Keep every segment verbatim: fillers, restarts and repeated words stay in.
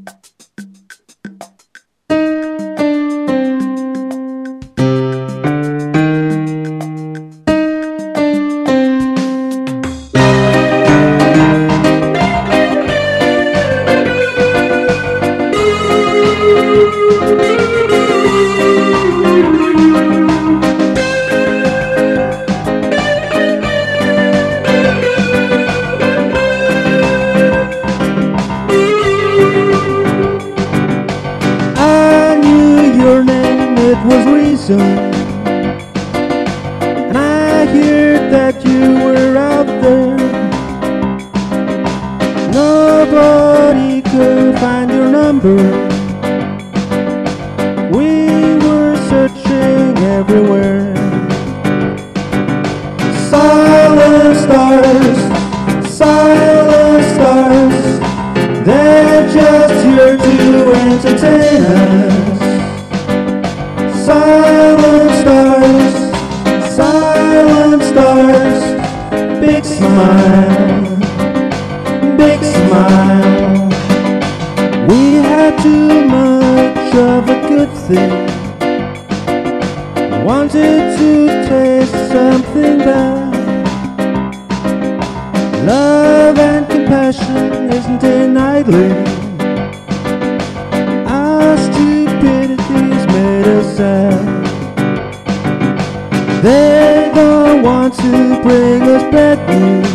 It was reason, and I heard that you were out there. Nobody could find your number. We were searching everywhere. Silent stars, silent stars, they're just here to entertain us. Silent stars, silent stars, big smile, big smile. We had too much of a good thing, wanted to taste something bad. Love and compassion isn't innately. Our stupidity's made us sad. They don't want to bring us bad news.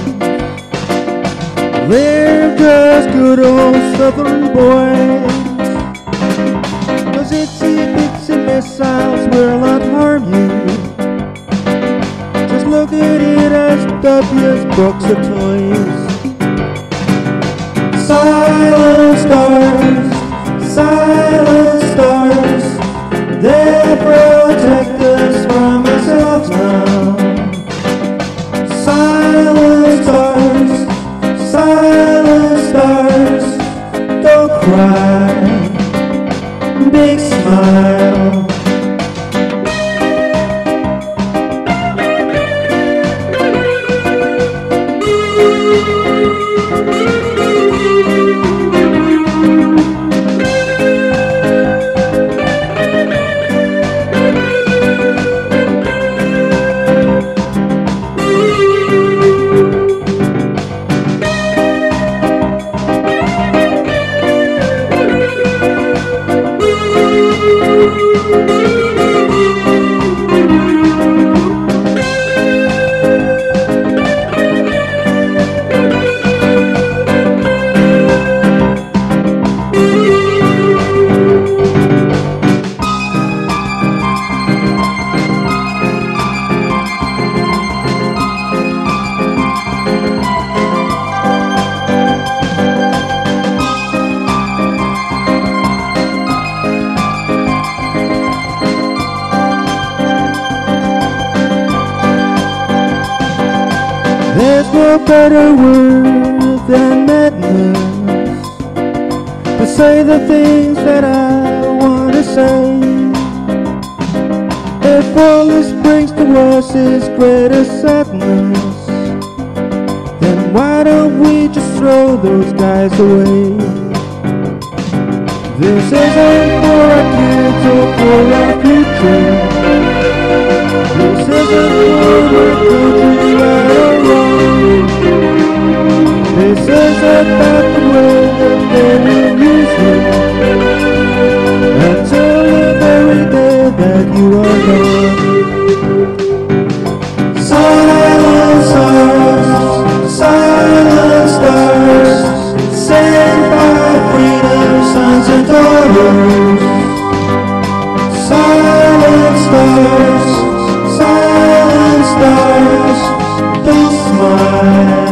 They're just good old southern boys. Those itsy bitsy missiles will not harm you. Just look at it as W's box of toys. Silent stars, silent stars, they protect us from ourselves now. Silent stars, silent stars, don't cry, big smile. There's no better word than madness to say the things that I want to say. If all this brings to us is greater sadness, then why don't we just throw those guys away? This isn't for our kids or for our future. This isn't for our country right or wrong. This is about the way that they will use you until the very day that you are gone. Silent stars, silent stars, sent by freedom's sons and daughters. Silent stars, silent stars, don't smile.